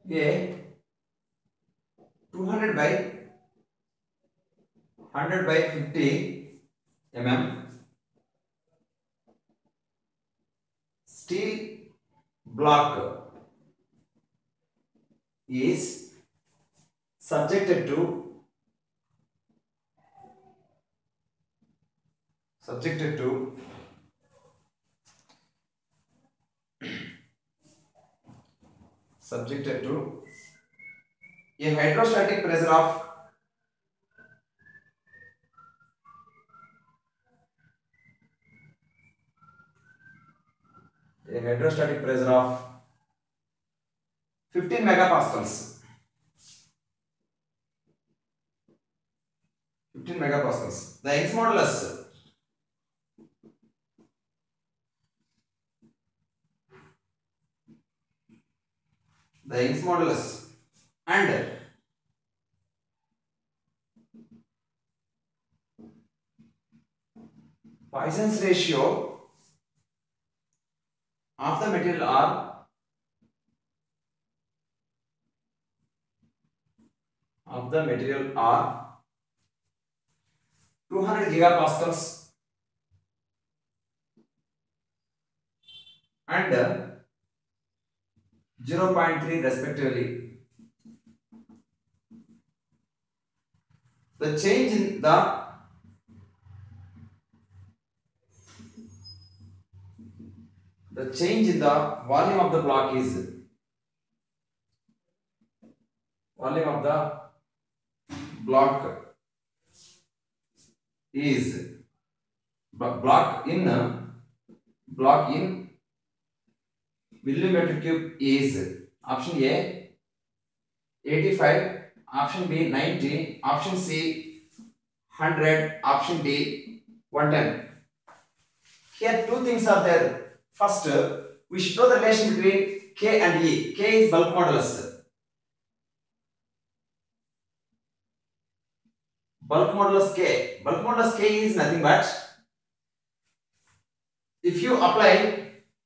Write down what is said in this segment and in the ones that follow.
A 200 by 100 by 50 mm steel block is subjected to a hydrostatic pressure of 15 megapascals. 15 megapascals. The Young's modulus. The Young's modulus and Poisson's ratio of the material are 200 gigapascals and 0.3 respectively. The change in the volume of the block is block in millimeter cube is option A 85, option B 90, option C 100, option D 110. Here two things are there. First, we should know the relation between K and E. K is bulk modulus. Bulk modulus K. Bulk modulus K is nothing but if you apply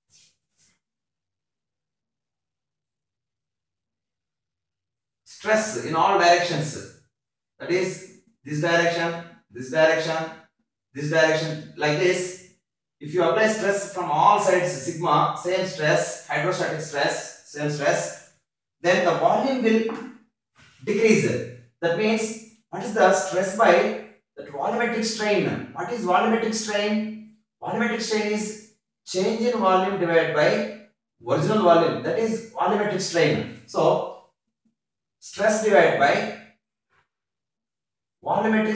stress in all directions, that is this direction, this direction, this direction, like this. If you apply stress from all sides, sigma, same stress, hydrostatic stress, same stress, then the volume will decrease. That means, what is the stress by that volumetric strain? What is volumetric strain? Volumetric strain is change in volume divided by original volume. That is volumetric strain. So, stress divided by volumetric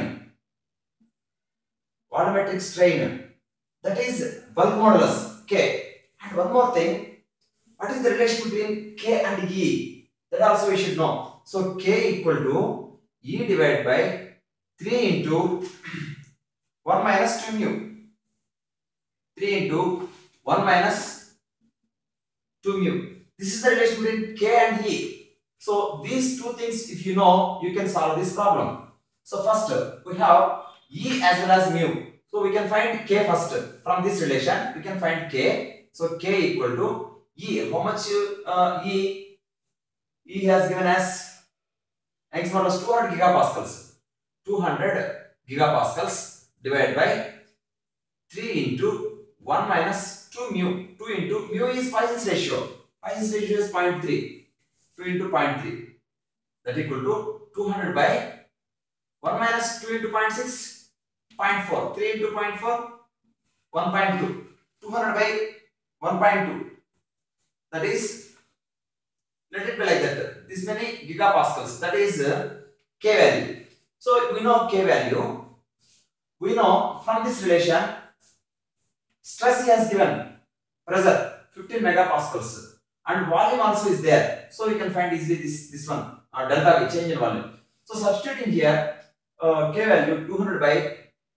strain. That is bulk modulus K. And one more thing, what is the relation between K and E? That also we should know. So K equal to E divided by 3 into 1 minus 2 mu. 3 into 1 minus 2 mu. This is the relation between K and E. So these two things, if you know, you can solve this problem. So first we have E as well as mu. So we can find K first. From this relation, we can find K. So K equal to E. How much E? E has given us Young's modulus 200 gigapascals. 200 gigapascals divided by 3 into 1 minus 2 mu. 2 into mu is Poisson's ratio. Poisson's ratio is 0.3. 2 into 0.3. That equal to 200 by 1 minus 2 into 0.6. 0.4. 3 into 0.4. 1.2. 200 by 1.2. That is, let it be like that. This many gigapascals. That is K value. So we know K value. We know from this relation, stress he has given, pressure 15 megapascals, and volume also is there. So we can find easily this one, delta V, change in volume. So substituting here, K value 200 by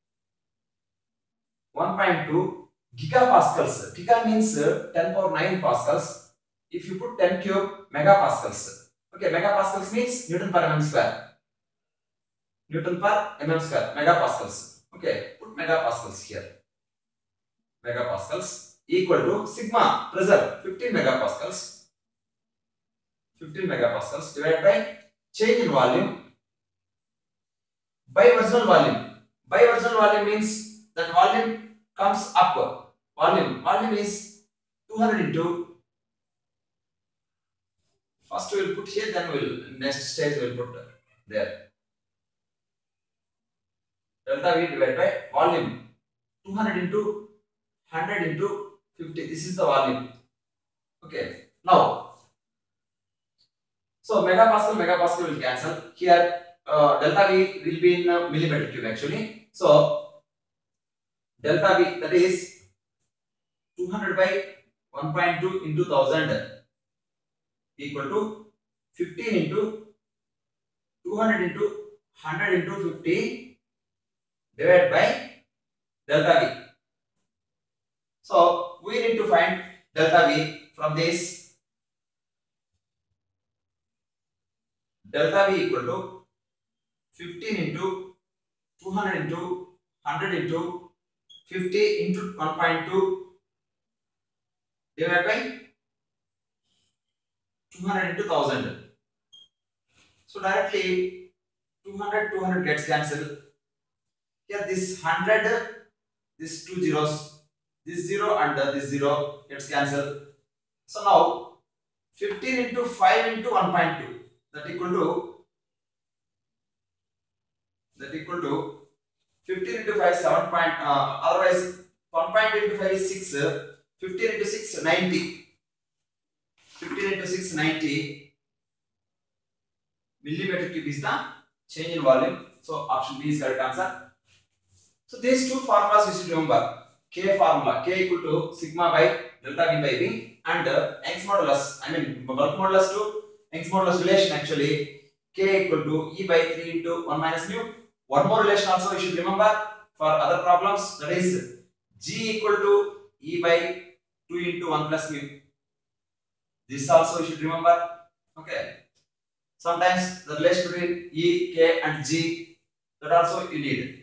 1.2 gigapascals. Giga means 10 power 9 pascals. If you put 10 cube, megapascals. Okay, megapascals means Newton per mm square. Newton per mm square, megapascals. Okay, put megapascals here. Megapascals equal to sigma pressure 15 megapascals. 15 megapascals divided by change in volume by original volume. By original volume means that volume comes up. Volume is 200 into, first we will put here, then we will next stage we will put there. Delta V divided by volume 200 into 100 into 50. This is the volume. Okay. Now, so megapascal will cancel. Here delta V will be in millimeter cube actually. So delta V, that is 200 by 1.2 into 1000 equal to 15 into 200 into 100 into 50 divided by delta V. So we need to find delta V from this. Delta V equal to 15 into 200 into 100 into 50 into 1.2 divided by 200 into 1000. So directly 200 gets cancelled. Here this 100, this two zeros, this 0 and this 0 gets cancelled. So now 15 into 5 into 1.2, that equal to 15 into 5 7 point, otherwise 1 into 5 is 6, 15 into 6 90, 15 into 6 90 millimeter cube is the change in volume. So option B is correct answer. So these two formulas you should remember. K formula, K equal to sigma by delta V by V, and Young's modulus, I mean bulk modulus to Young's modulus relation actually, K equal to E by 3 into 1 minus mu. One more relation also you should remember for other problems, that is G equal to E by 2 into 1 plus mu. This also you should remember. Okay. Sometimes the relation between E, K and G, that also you need.